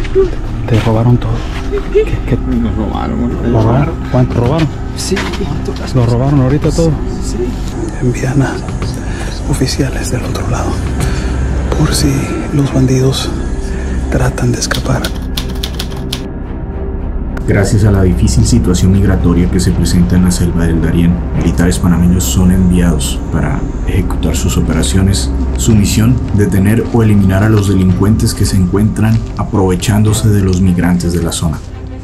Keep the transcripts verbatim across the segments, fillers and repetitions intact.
Te robaron todo. ¿Qué, qué? Nos robaron. ¿Lo robaron? ¿Cuánto robaron? Sí. ¿Lo robaron ahorita todo? Sí. Envían a oficiales del otro lado por si los bandidos tratan de escapar. Gracias a la difícil situación migratoria que se presenta en la selva del Darién, militares panameños son enviados para ejecutar sus operaciones. Su misión, detener o eliminar a los delincuentes que se encuentran aprovechándose de los migrantes de la zona.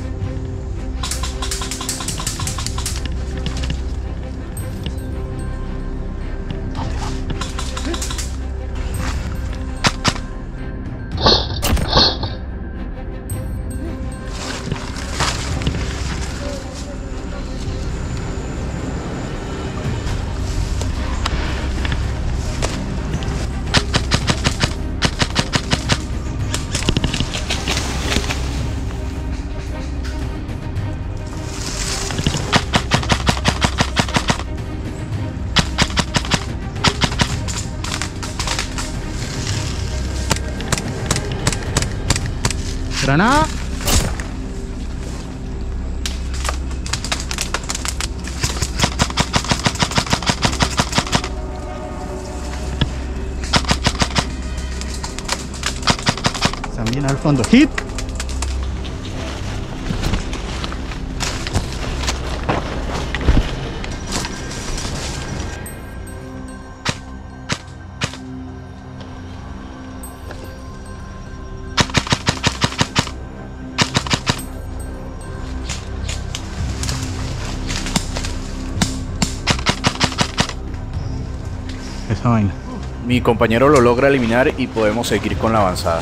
Granada. También al fondo. Hit. Esa vaina. Mi compañero lo logra eliminar y podemos seguir con la avanzada.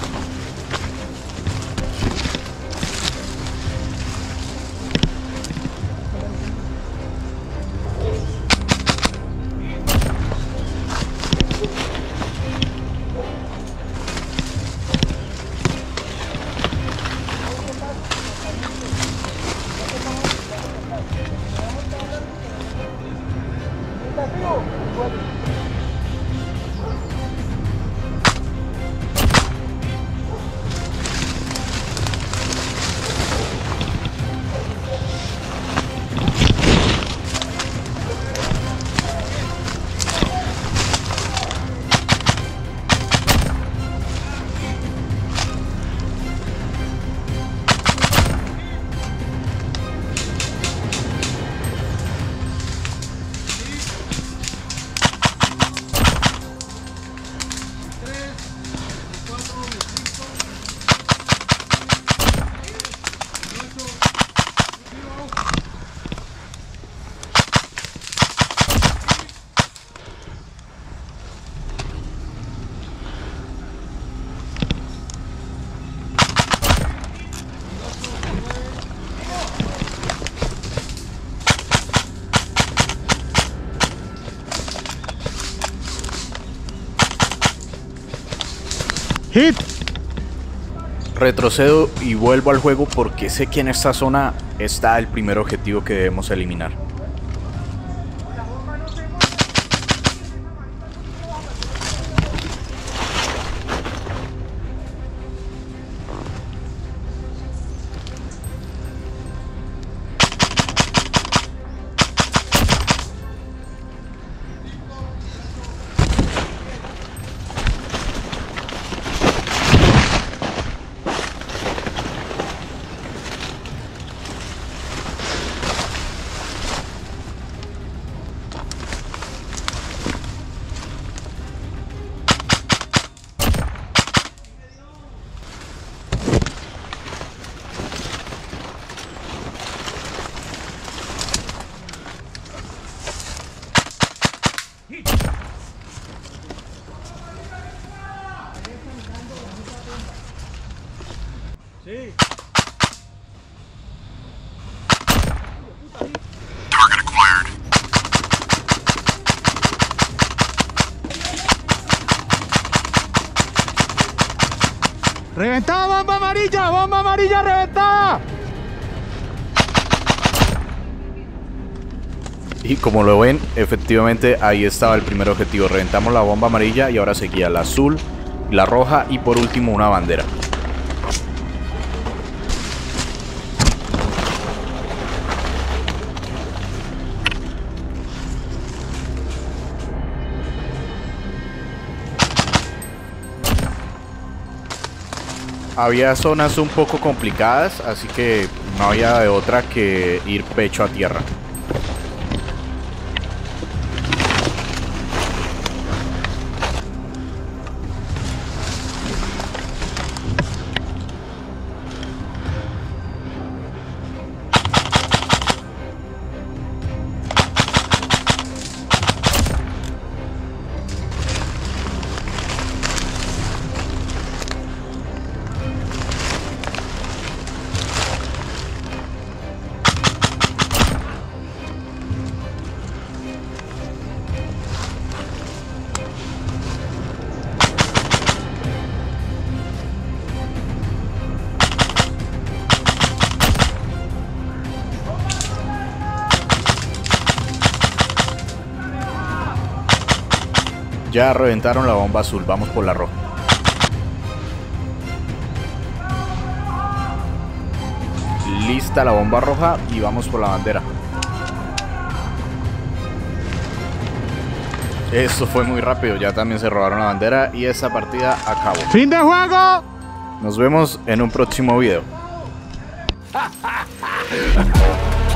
Hit. Retrocedo y vuelvo al juego porque sé que en esta zona está el primer objetivo que debemos eliminar. Sí. ¡Reventada, bomba amarilla! ¡Bomba amarilla reventada! Y como lo ven, efectivamente ahí estaba el primer objetivo. Reventamos la bomba amarilla y ahora seguía la azul, la roja y por último una bandera. Había zonas un poco complicadas, así que no había de otra que ir pecho a tierra. Ya reventaron la bomba azul, vamos por la roja. Lista la bomba roja y vamos por la bandera. Eso fue muy rápido, ya también se robaron la bandera y esa partida acabó. ¡Fin de juego! Nos vemos en un próximo video.